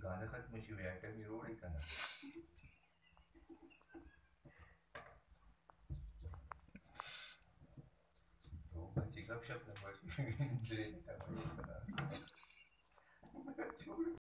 गाना खत्म हुई आइटम रोड ही करना तो बच्ची गपशप न पड़ी